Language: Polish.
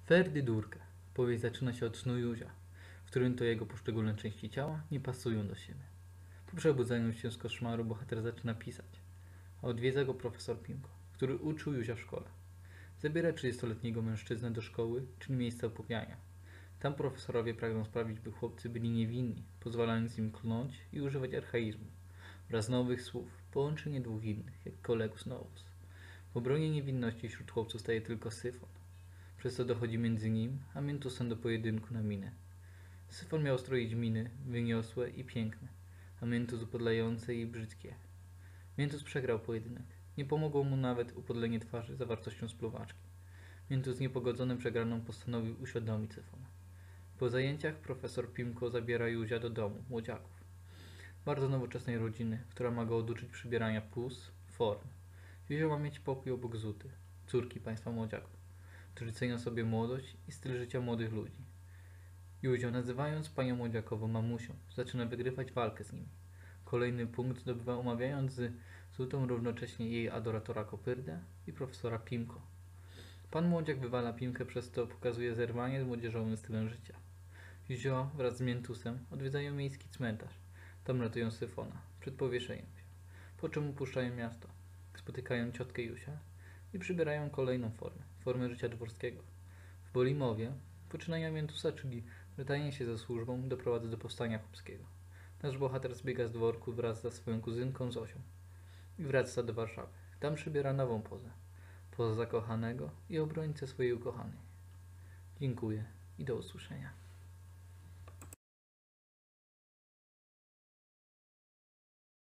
Ferdydurka. Powieść zaczyna się od snu Józia, w którym to jego poszczególne części ciała nie pasują do siebie. Po przebudzeniu się z koszmaru bohater zaczyna pisać, a odwiedza go profesor Pimko, który uczył Józia w szkole. Zabiera 30-letniego mężczyznę do szkoły, czyli miejsca upopiania. Tam profesorowie pragną sprawić, by chłopcy byli niewinni, pozwalając im klnąć i używać archaizmów oraz nowych słów, połączenie dwóch innych, jak kolegus novus. W obronie niewinności wśród chłopców staje tylko Syfon, przez co dochodzi między nim a Miętusem do pojedynku na minę. Syfon miał stroić miny wyniosłe i piękne, a Miętus upodlające i brzydkie. Miętus przegrał pojedynek. Nie pomogło mu nawet upodlenie twarzy zawartością spluwaczki. Miętus niepogodzony przegraną postanowił uświadomić Syfona. Po zajęciach profesor Pimko zabiera Józia do domu młodziaków. Bardzo nowoczesnej rodziny, która ma go oduczyć przybierania pós, form. Józio ma mieć pokój obok Zuty, córki państwa młodziaków, którzy cenią sobie młodość i styl życia młodych ludzi. Józio, nazywając panią młodziakową mamusią, zaczyna wygrywać walkę z nimi. Kolejny punkt zdobywa umawiając z Zutą równocześnie jej adoratora Kopyrdę i profesora Pimko. Pan młodziak wywala Pimkę, przez to pokazuje zerwanie z młodzieżowym stylem życia. Józio wraz z Miętusem odwiedzają miejski cmentarz. Tam ratują Syfona przed powieszeniem się, po czym opuszczają miasto. Spotykają ciotkę Józia i przybierają kolejną formę życia dworskiego. W Bolimowie poczynania Miętusa, czyli wydanie się ze służbą, doprowadza do powstania chłopskiego. Nasz bohater zbiega z dworku wraz ze swoją kuzynką Zosią i wraca do Warszawy. Tam przybiera nową pozę. Pozę zakochanego i obrońcę swojej ukochanej. Dziękuję i do usłyszenia.